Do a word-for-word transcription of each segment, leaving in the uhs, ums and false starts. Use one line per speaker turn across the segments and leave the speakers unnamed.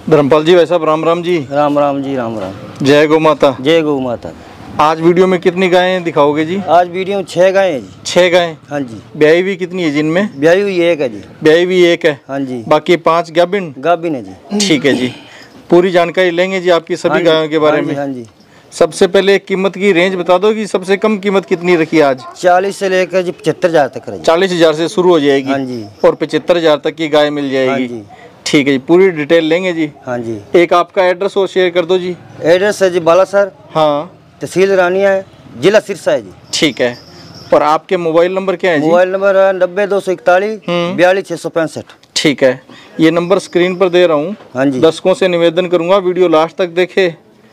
धर्मपाल जी भाई साहब राम राम जी।
राम राम जी, राम राम।
जय गौ माता।
जय गौ माता।
आज वीडियो में कितनी गायें दिखाओगे जी?
आज वीडियो में छह गायें हैं जी।
छह गायें? हाँ
जी।
ब्याई हुई कितनी है जिनमें?
ब्याई हुई एक है जी।
ब्याई हुई एक है?
हाँ जी।
बाकी पांच गाभिन?
गाभिन है जी।
ठीक है जी, पूरी जानकारी लेंगे जी आपकी सभी गायों के बारे में।
हाँ जी।
सबसे पहले कीमत की रेंज बता दो कि सबसे कम कीमत कितनी रखी है आज?
चालीस से लेकर जी पचहत्तर हजार तक।
चालीस हजार से शुरू हो जाएगी? हाँ जी। और पचहत्तर हजार तक की गाय मिल जाएगी? हाँ जी। ठीक है जी, पूरी डिटेल लेंगे जी।
हाँ जी।
एक आपका एड्रेस और शेयर कर दो जी।
एड्रेस है जी बालासर,
हाँ,
तहसील रानिया है, जिला सिरसा है जी।
ठीक है। और आपके मोबाइल नंबर क्या है जी?
मोबाइल नंबर है नब्बे दो सौ इकतालीस बयालीस छः सौ पैंसठ।
ठीक है, ये नंबर स्क्रीन पर दे रहा हूँ। हाँ जी। दर्शकों से निवेदन करूंगा वीडियो लास्ट तक देखे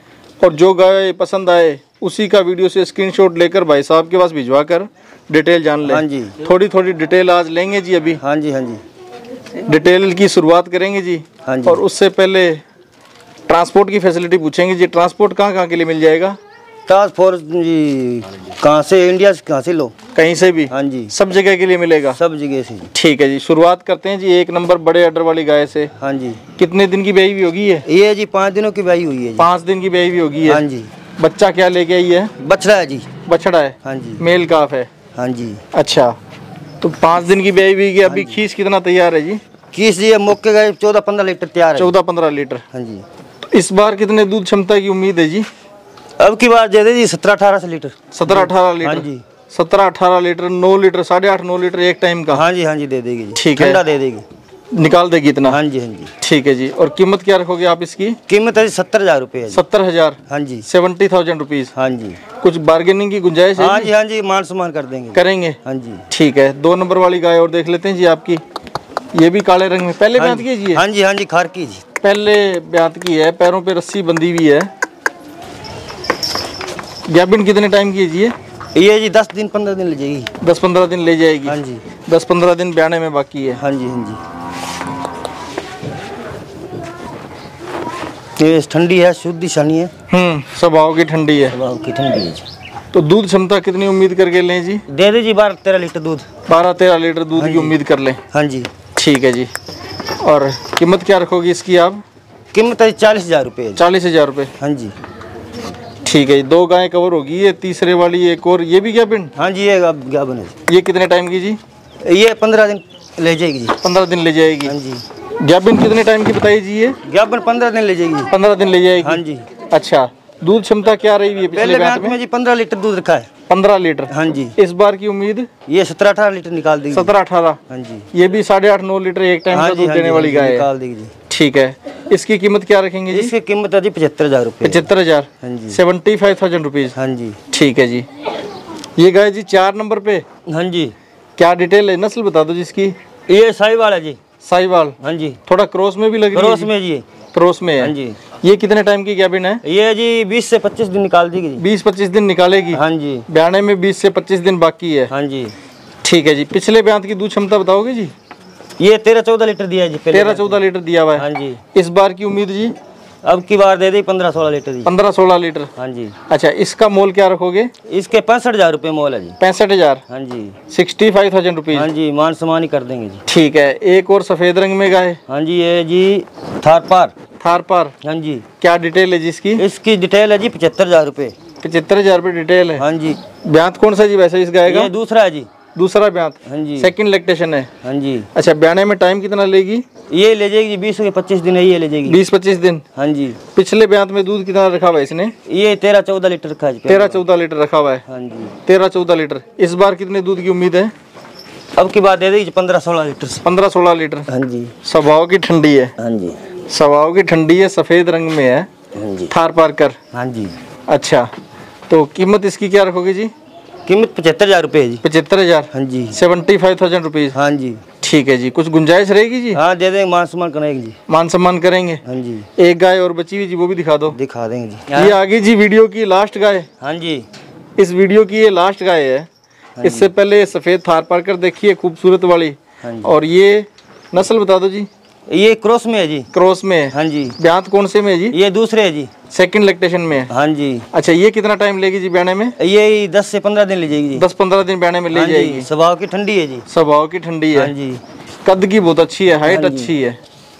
और जो गाय पसंद आए उसी का वीडियो से स्क्रीनशॉट लेकर भाई साहब के पास भिजवा कर डिटेल जान ले। हाँ जी। थोड़ी थोड़ी डिटेल आज लेंगे जी अभी। हाँ जी। हाँ जी, डिटेल की शुरुआत करेंगे जी। हाँ जी। और उससे पहले ट्रांसपोर्ट की फैसिलिटी पूछेंगे जी। ट्रांसपोर्ट कहाँ कहाँ के लिए मिल जाएगा? ट्रांसपोर्ट
जी कहाँ से, इंडिया से कहाँ से लो,
कहीं से भी?
हाँ जी।
सब जगह के लिए मिलेगा?
सब जगह से।
ठीक है जी, शुरुआत करते हैं जी एक नंबर बड़े ऑर्डर वाली गाय से। हाँ जी। कितने दिन की ब्याई हुई होगी ये?
ये जी पाँच दिनों की ब्याई हुई है।
पाँच दिन की ब्याई हुई होगी है? हाँ जी। बच्चा क्या लेके आई है?
बछड़ा है जी।
बछड़ा है? हाँ जी। मेल काफ है?
हाँ जी।
अच्छा, तो पाँच दिन की ब्याई हुई, अभी खीस कितना तैयार है जी?
खीस जी मौके गए चौदह पंद्रह लीटर तैयार है।
चौदह पंद्रह लीटर? हाँ जी। तो इस बार कितने दूध क्षमता की उम्मीद है जी? अब
की बार दे दे जी सत्रह अठारह से लीटर।
सत्रह अठारह लीटर?
हाँ जी।
सत्रह अठारह लीटर, नौ लीटर, साढ़े आठ नौ लीटर एक टाइम का?
हाँ जी। हाँ जी, दे देगी जी।
ठीक है,
ठंडा दे देगी,
निकाल देगी इतना?
हाँ जी। हाँ जी।
ठीक है जी, और कीमत क्या रखोगे आप इसकी?
कीमत है सत्तर हजार रुपये।
सत्तर हजार?
हाँ जी।
Seventy thousand rupees? हाँ जी। कुछ बार्गेनिंग की गुंजाइश है?
हाँ जी। हाँ जी, मान सम्मान कर देंगे,
करेंगे? हाँ जी। ठीक है, दो नंबर वाली गाय और देख लेते हैं जी आपकी। ये भी काले रंग में, पहले ब्यात की जी?
हाँ जी। हाँ जी, खार की जी,
पहले ब्यात की है, पैरों पे रस्सी बंधी हुई है। गाभिन कितने टाइम की है जी ये? ये जी दस दिन पंद्रह दिन ले जाएगी। दस पंद्रह दिन ले जाएगी? हाँ जी। दस पंद्रह दिन ब्याने में बाकी है? हाँ जी। हाँ जी।
ये ठंडी है, शुद्ध शानी है।
हम्म, स्वभाव की ठंडी है? स्वभाव की ठंडी है जी। तो दूध क्षमता कितनी उम्मीद करके लें जी?
दे दे जी बारह तेरह लीटर दूध।
बारह तेरह लीटर दूध की उम्मीद कर लें? हाँ जी। ठीक है जी, और कीमत क्या रखोगी इसकी आप? कीमत है
चालीस हजार रुपये।
चालीस हजार रुपये? हाँ जी। ठीक है, दो गायें कवर होगी, ये तीसरे वाली एक और, ये भी गाभिन?
हाँ जी, ये गाभिन है।
ये कितने टाइम की जी?
ये पंद्रह दिन ले जाएगी जी।
पंद्रह दिन ले जाएगी? हाँ जी। गाभिन कितने टाइम की बताइए जी? ये गाभिन पंद्रह दिन ले जाएगी? पंद्रह दिन ले जाएगी? हाँ जी। अच्छा, दूध क्षमता क्या रही है पिछले ब्यात में? में जी पंद्रह लीटर दूध रखा है। पंद्रह लीटर? हाँ जी। इस बार की उम्मीद? ये सत्रह अठारह लीटर निकाल देगी। सत्रह अठारह? हाँ जी। ये भी साढ़े आठ नौ लीटर एक टाइम का दूध देने वाली गाय है? निकाल देगी जी। ठीक है, इसकी कीमत क्या रखेंगे जी? इसकी कीमत है जी पचहत्तर हजार रुपये। पचहत्तर हजार? हाँ जी। Seventy five thousand rupees? हाँ जी। ठीक है जी। ये गाय जी चार नंबर पे? हाँ जी। क्या डिटेल है, नस्ल बता दो जिसकी? ये साहिवाल है जी। साहिवाल? हाँ जी। थोड़ा क्रॉस में भी लग रही है? क्रॉस में जी, क्रॉस में है? हाँ जी। ये कितने टाइम की गाभिन है? ये जी बीस से पच्चीस दिन निकाल देगी। बीस पच्चीस दिन निकालेगी? हाँ जी। ब्याने में बीस से पच्चीस दिन बाकी है? हाँ जी। ठीक है जी, पिछले ब्यात की दूध क्षमता बताओगे जी? ये तेरह चौदह लीटर दिया है जी। तेरह चौदह लीटर दिया हुआ है? हाँ जी। इस बार की उम्मीद जी? अब की बार दे दी पंद्रह सोलह लीटर जी। पंद्रह सोलह लीटर? हाँ जी। अच्छा, इसका मोल क्या रखोगे? इसके पैंसठ हजार रुपये मोल है जी। पैंसठ हजार? हाँ जी। Sixty five thousand rupees? हाँ जी, मान सम्मान ही कर देंगे जी। ठीक है, एक और सफेद रंग में गाय? हाँ जी, ये जी थार पार। थार पार? हाँ जी। क्या डिटेल है जिसकी? इसकी डिटेल है जी पचहत्तर हजार रुपये। पचहत्तर हजार रुपये डिटेल है? हाँ जी। ब्यात कौन सा जी वैसे इस गाय का? ये दूसरा है जी। दूसरा ब्यात? हाँ जी। सेकंड लैक्टेशन है? हाँ जी। अच्छा, ब्याने में टाइम कितना लेगी? ये ले जाएगी बीस से पच्चीस दिन है, ये ले जाएगी बीस पच्चीस दिन? हाँ जी। पिछले ब्यात में दूध कितना रखा हुआ है इसने? ये तेरह चौदह लीटर रखा है। तेरह चौदह लीटर रखा हुआ है? हाँ जी। तेरह चौदह लीटर। इस बार कितने दूध की उम्मीद है? अब की बात दे देगी पंद्रह सोलह लीटर। पंद्रह सोलह लीटर? हाँ जी। स्वभाव की ठंडी है? हाँ जी। स्वभाव की ठंडी है, सफेद रंग में है? हाँ जी। थार पार कर? हाँ जी। अच्छा, तो कीमत इसकी क्या रखोगे जी? कीमत पचहत्तर हजार रुपये जी। पचहत्तर हजार? हाँ जी। Seventy five thousand rupees? हाँ जी। ठीक है जी, कुछ गुंजाइश रहेगी जी? हाँ, दे देंगे, मान सम्मान करेंगे जी। मान सम्मान करेंगे? हाँ जी। एक गाय और बची हुई जी, वो भी दिखा दो। दिखा देंगे जी। ये आगे जी वीडियो की लास्ट गाय? हाँ जी। इस वीडियो की ये लास्ट गाय है। हाँ, इससे पहले सफेद थार पार कर देखिए, खूबसूरत वाली। हाँ जी। और ये नस्ल बता दो जी? ये क्रॉस में है जी। क्रॉस में है? हाँ जी। ब्यात कौन से में है जी? ये दूसरे है जी। सेकंड लैक्टेशन में है? हाँ जी। अच्छा, ये कितना टाइम लेगी जी ब्याने में? ये दस से पंद्रह दिन ले जाएगी जी। दस पंद्रह दिन ब्याने में ले जाएगी? स्वभाव की ठंडी है जी। स्वभाव की ठंडी है? हाँ जी। कद की बहुत अच्छी है, हाइट अच्छी है।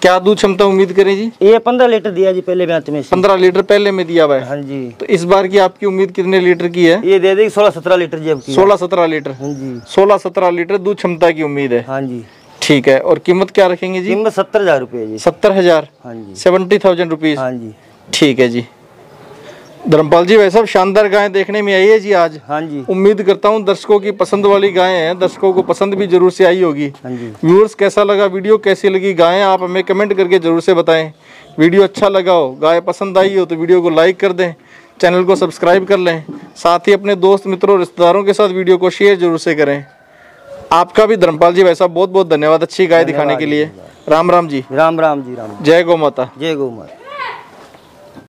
क्या दूध क्षमता उम्मीद करें जी?
ये पंद्रह लीटर दिया जी पहले ब्यात में।
पंद्रह लीटर पहले में दिया हुआ है।
हाँ जी।
तो इस बार की आपकी उम्मीद कितने लीटर की है?
ये दे देगी सोलह सत्रह लीटर जी।
सोलह सत्रह लीटर।
हाँ जी।
सोलह सत्रह लीटर दूध क्षमता की उम्मीद है।
हाँ जी।
ठीक है। और कीमत क्या रखेंगे जी?
कीमत सत्तर हजार रुपये जी।
सत्तर हजार।
हाँ जी।
Seventy thousand rupees.
हाँ जी।
ठीक है जी। धर्मपाल जी वैसे शानदार गाय देखने में आई है जी आज।
हाँ जी।
उम्मीद करता हूँ दर्शकों की पसंद वाली गायें हैं, दर्शकों को पसंद भी जरूर से आई होगी।
हाँ जी।
व्यूअर्स कैसा लगा वीडियो, कैसी लगी गायें, आप हमें कमेंट करके जरूर से बताएं। वीडियो अच्छा लगा हो, गाय पसंद आई हो तो वीडियो को लाइक कर दें, चैनल को सब्सक्राइब कर लें, साथ ही अपने दोस्त मित्रों रिश्तेदारों के साथ वीडियो को शेयर जरूर से करें। आपका भी धर्मपाल जी वैसा बहुत बहुत धन्यवाद अच्छी गाय दिखाने के लिए। राम राम जी।
राम राम जी। राम।
जय गौ माता।
जय गौ माता।